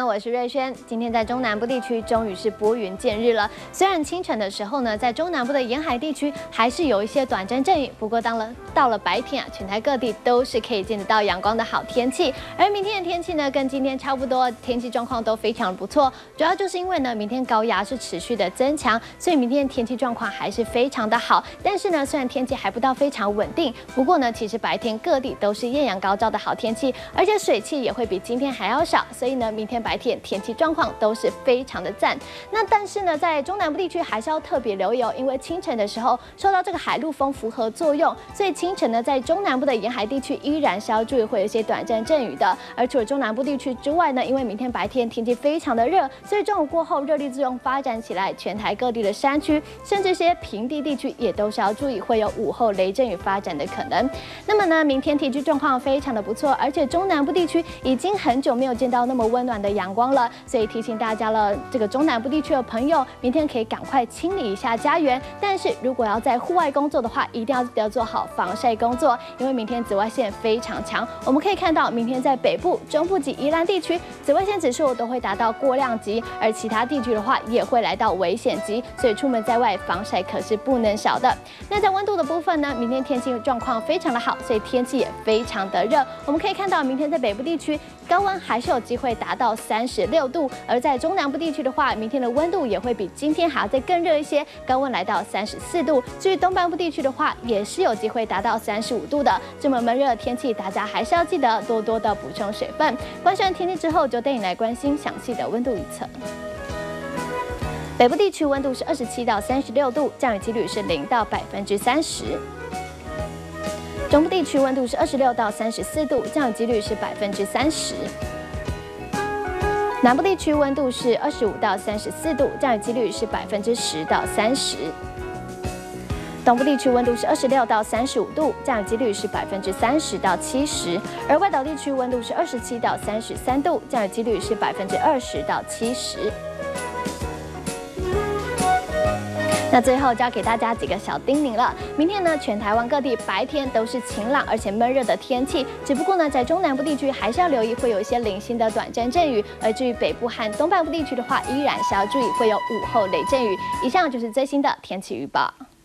我是瑞轩。今天在中南部地区终于是拨云见日了。虽然清晨的时候呢，在中南部的沿海地区还是有一些短暂阵雨，不过到了白天啊，全台各地都是可以见得到阳光的好天气。而明天的天气呢，跟今天差不多，天气状况都非常不错。主要就是因为呢，明天高压是持续的增强，所以明天的天气状况还是非常的好。但是呢，虽然天气还不到非常稳定，不过呢，其实白天各地都是艳阳高照的好天气，而且水汽也会比今天还要少，所以呢，明天白天天气状况都是非常的赞。那但是呢，在中南部地区还是要特别留意哦，因为清晨的时候受到这个海陆风符合作用，所以清晨呢，在中南部的沿海地区依然是要注意会有一些短暂阵雨的。而除了中南部地区之外呢，因为明天白天天气非常的热，所以中午过后热力作用发展起来，全台各地的山区甚至一些平地地区也都是要注意会有午后雷阵雨发展的可能。那么呢，明天天气状况非常的不错，而且中南部地区已经很久没有见到那么温暖的阳光了，所以提醒大家了，这个中南部地区的朋友，明天可以赶快清理一下家园。但是如果要在户外工作的话，一定要做好防晒工作，因为明天紫外线非常强。我们可以看到，明天在北部、中部及宜兰地区，紫外线指数都会达到过量级，而其他地区的话也会来到危险级，所以出门在外防晒可是不能少的。那在温度的部分呢，明天天气状况非常的好，所以天气也非常的热。我们可以看到，明天在北部地区高温还是有机会达到36度，而在中南部地区的话，明天的温度也会比今天还要再更热一些，高温来到34度。至于东半部地区的话，也是有机会达到35度的。这么闷热的天气，大家还是要记得多多的补充水分。关注完天气之后，就带你来关心详细的温度预测。北部地区温度是27到36度，降雨几率是0到30%。中部地区温度是26到34度，降雨几率是30%。南部地区温度是25到34度，降雨几率是10%到30%。东部地区温度是26到35度，降雨几率是30%到70%。而外岛地区温度是27到33度，降雨几率是20%到70%。那最后交给大家几个小叮咛了。明天呢，全台湾各地白天都是晴朗而且闷热的天气，只不过呢，在中南部地区还是要留意会有一些零星的短暂阵雨，而至于北部和东半部地区的话，依然是要注意会有午后雷阵雨。以上就是最新的天气预报。